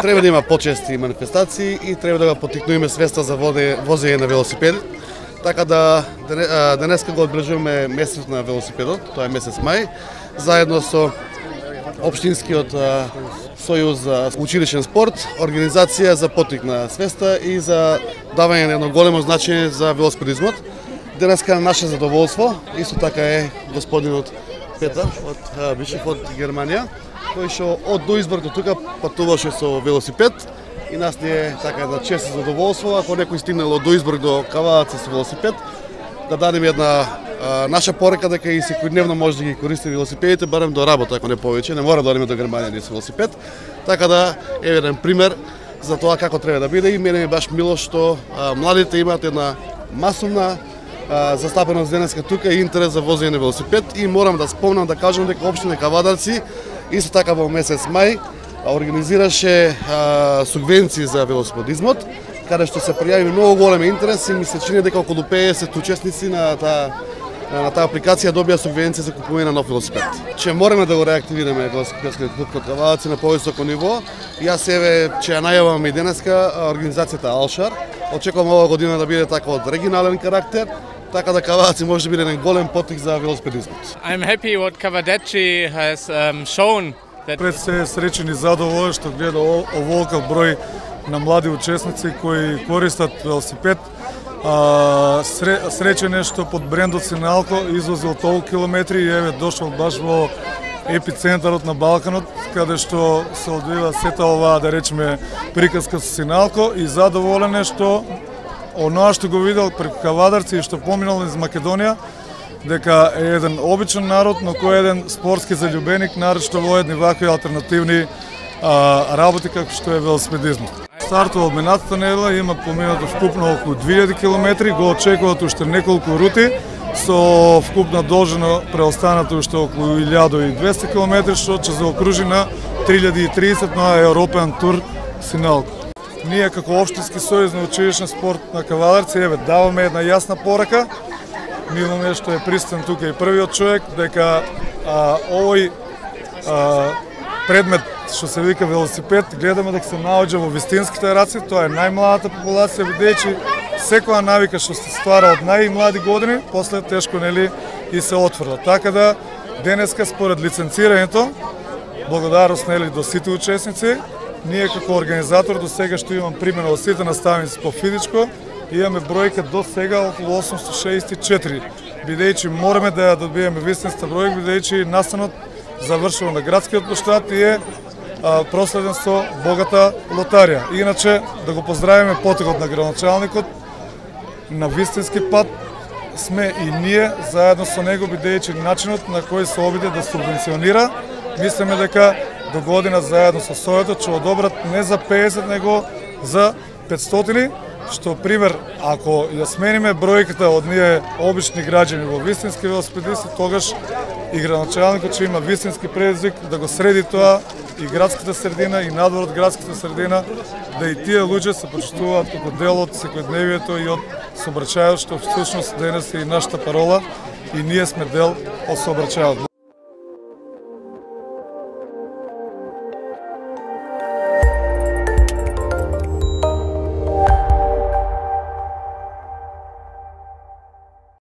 Треба да има почести манифестации и треба да го поттикнуваме свеста за возење на велосипеди. Така да денеска го одбележуваме месецот на велосипедот, тоа е месец мај, заедно со Општинскиот сојуз за училишен спорт, организација за поттик на свеста и за давање на едно големо значење за велосипедизмот. Денеска на наше задоволство, исто така е господинот Петар од Бишев од Германија, кој што од до Избор до тука патуваше со велосипед и нас ни е така една чест и задоволство, ако некој стигнал од до Избор до Кавадац со велосипед, да дадеме една наша порека дека и секојдневно може да ги користи велосипедите, барем до работа, ако не повеќе, не мора да одиме до Германија ни со велосипед. Така да е еден пример за тоа како треба да биде и мене ми баш мило што младите имаат една масовна застапеност денеска тука и интерес за возење на велосипед и морам да спомнам да кажам дека општина Кавадарци исто така во месец мај организираше субвенции за велосипедизмот, каде што се пријави многу голем интерес и ми се чини дека околу 50 учесници на таа апликација добија субвенција за купување на нов велосипед. Че мораме да го реактивираме велосипедскиот клуб код Кавадарци на повисоко ниво. Јас че ја најавам и денеска организацијата Алшар. Очекувам ова година да биде така од регионален карактер, така да Кавадарци може да биде еден голем поттик за велосипедизмот. I'm happy what Kavadacci has shown. Пред се среќен и задоволен што гледа оволкав број на млади учесници кои користат велосипед. Среќен е што под брендот Синалко извозил толку километри и еве дошол баш во епицентарот на Балканот, каде што се одвива сета оваа, да речеме, приказка со Синалко и задоволен е што оноа што го видел преку Кавадарци и што поминал из Македонија, дека е еден обичен народ, но кој е еден спортски заљубеник, нарочно во едни вакви алтернативни работи како што е велосипедизмот. Стартува од минатата недела, има поминато вкупно околу 2000 км, го очекуваат уште неколку рути, со вкупна должина преостанато уште околу 1200 км, што ќе заокружи на 3030 на Европен тур Синалко. Ние како Општински сојуз на училишен спорт на Кавадарци даваме една јасна порака. Мило што е присутен тука и првиот човек, дека овој предмет што се вика велосипед, гледаме дека се наоѓа во вистинските раци, тоа е најмладата популација, бидејќи секоја навика што се ствара од најмлади години, после тешко и се отврла. Така да денеска според лиценцирањето, благодарност до сите учесници, ние како организатор до сега што имам примена од сите наставници по физичко, имаме бројка до сега околу 864, бидејќи мораме да ја добиеме вистинска бројка, бидејќи настанот завршува на градскиот площад и е проследен со богата лотарија. Иначе да го поздравиме потекот на градоначалникот, на вистински пат сме и ние заедно со него, бидејќи начинот на кој се обиде да субвенционира, мислиме дека до година заедно со сојот ќе одобрат не за 50 него за 500, што пример, ако ја смениме бројката од ние обични граѓани во вистински велосипедисти, тогаш и градоначалникот ќе има вистински предизвик да го среди тоа и градската средина и надвор од градската средина, да и тие луѓе се почитуваат како дел од секојдневието и од сообраќајот, што всушност денес е и нашата парола и ние сме дел од сообраќајот.